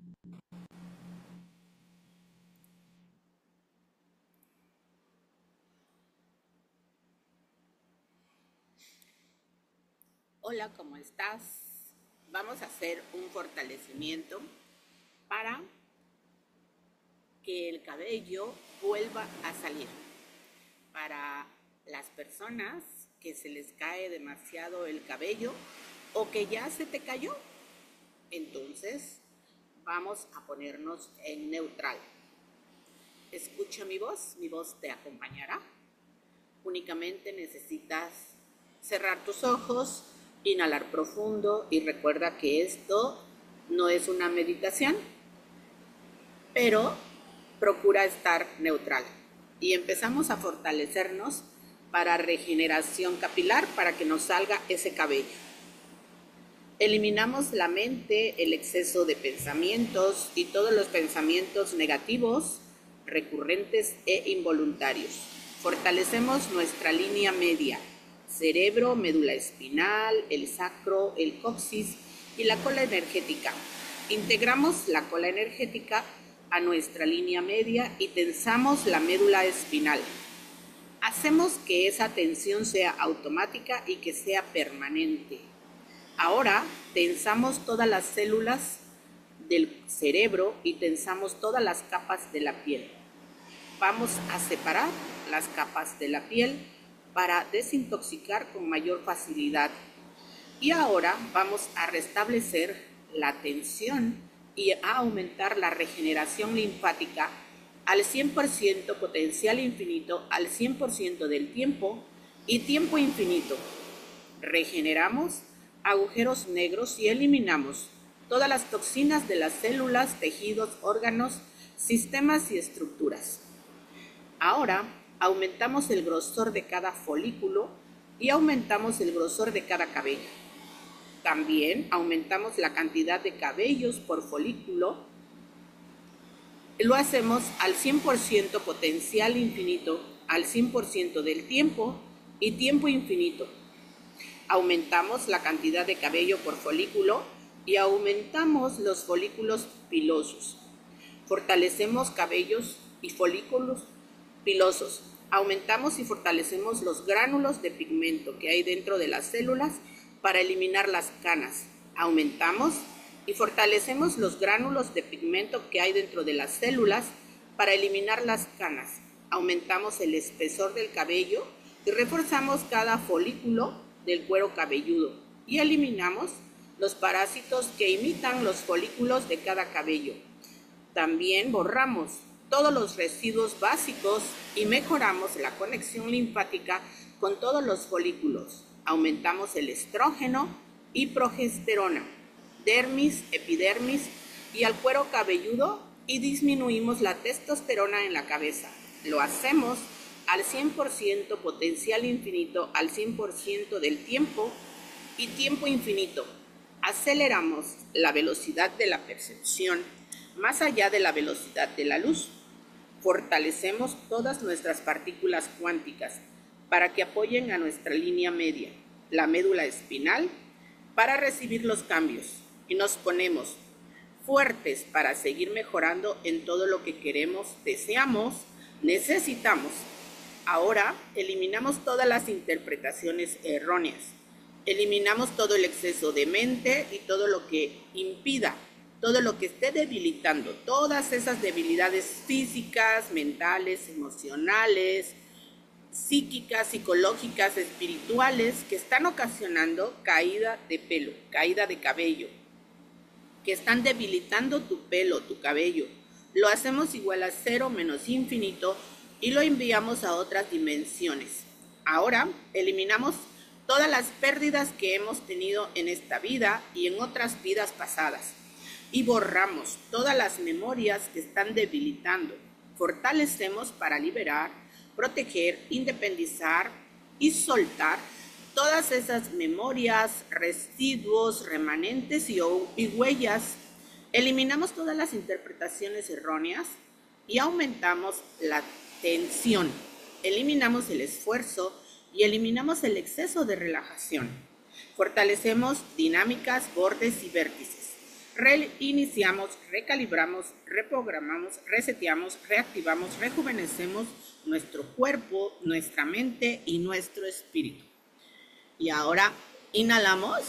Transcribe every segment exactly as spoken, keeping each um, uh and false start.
Hola, ¿cómo estás? Vamos a hacer un fortalecimiento para que el cabello vuelva a salir. Para las personas que se les cae demasiado el cabello o que ya se te cayó, entonces vamos a ponernos en neutral. Escucha mi voz, mi voz te acompañará. Únicamente necesitas cerrar tus ojos, inhalar profundo y recuerda que esto no es una meditación, pero procura estar neutral. Y empezamos a fortalecernos para regeneración capilar, para que nos salga ese cabello. Eliminamos la mente, el exceso de pensamientos y todos los pensamientos negativos, recurrentes e involuntarios. Fortalecemos nuestra línea media, cerebro, médula espinal, el sacro, el coxis y la cola energética. Integramos la cola energética a nuestra línea media y tensamos la médula espinal. Hacemos que esa tensión sea automática y que sea permanente. Ahora tensamos todas las células del cerebro y tensamos todas las capas de la piel. Vamos a separar las capas de la piel para desintoxicar con mayor facilidad. Y ahora vamos a restablecer la tensión y a aumentar la regeneración linfática al cien por ciento, potencial infinito, al cien por ciento del tiempo y tiempo infinito. Regeneramos agujeros negros y eliminamos todas las toxinas de las células, tejidos, órganos, sistemas y estructuras. Ahora aumentamos el grosor de cada folículo y aumentamos el grosor de cada cabello. También aumentamos la cantidad de cabellos por folículo. Lo hacemos al cien por ciento potencial infinito, al cien por ciento del tiempo y tiempo infinito. Aumentamos la cantidad de cabello por folículo y aumentamos los folículos pilosos. Fortalecemos cabellos y folículos pilosos. Aumentamos y fortalecemos los gránulos de pigmento que hay dentro de las células para eliminar las canas. Aumentamos y fortalecemos los gránulos de pigmento que hay dentro de las células para eliminar las canas. Aumentamos el espesor del cabello y reforzamos cada folículo del cuero cabelludo y eliminamos los parásitos que imitan los folículos de cada cabello. También borramos todos los residuos básicos y mejoramos la conexión linfática con todos los folículos. Aumentamos el estrógeno y progesterona, dermis, epidermis y al cuero cabelludo y disminuimos la testosterona en la cabeza. Lo hacemos al cien por ciento potencial infinito, al cien por ciento del tiempo y tiempo infinito. Aceleramos la velocidad de la percepción más allá de la velocidad de la luz. Fortalecemos todas nuestras partículas cuánticas para que apoyen a nuestra línea media, la médula espinal, para recibir los cambios y nos ponemos fuertes para seguir mejorando en todo lo que queremos, deseamos, necesitamos. Ahora eliminamos todas las interpretaciones erróneas, eliminamos todo el exceso de mente y todo lo que impida, todo lo que esté debilitando, todas esas debilidades físicas, mentales, emocionales, psíquicas, psicológicas, espirituales, que están ocasionando caída de pelo, caída de cabello, que están debilitando tu pelo, tu cabello. Lo hacemos igual a cero menos infinito y lo enviamos a otras dimensiones. Ahora eliminamos todas las pérdidas que hemos tenido en esta vida y en otras vidas pasadas. Y borramos todas las memorias que están debilitando. Fortalecemos para liberar, proteger, independizar y soltar todas esas memorias, residuos, remanentes y, y huellas. Eliminamos todas las interpretaciones erróneas y aumentamos la tensión. Eliminamos el esfuerzo y eliminamos el exceso de relajación. Fortalecemos dinámicas, bordes y vértices. Reiniciamos, recalibramos, reprogramamos, reseteamos, reactivamos, rejuvenecemos nuestro cuerpo, nuestra mente y nuestro espíritu. Y ahora inhalamos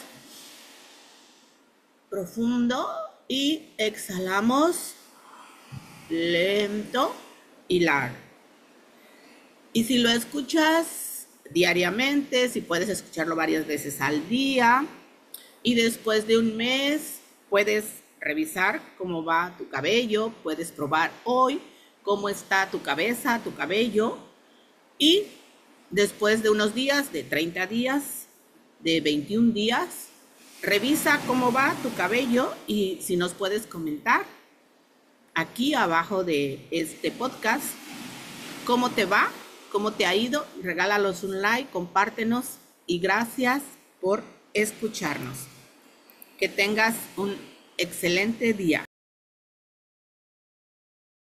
profundo y exhalamos lento y largo. Y si lo escuchas diariamente, si puedes escucharlo varias veces al día, y después de un mes puedes revisar cómo va tu cabello, puedes probar hoy cómo está tu cabeza, tu cabello, y después de unos días, de treinta días, de veintiún días, revisa cómo va tu cabello y si nos puedes comentar aquí abajo de este podcast cómo te va, cómo te ha ido. Regálanos un like, compártenos y gracias por escucharnos. Que tengas un excelente día.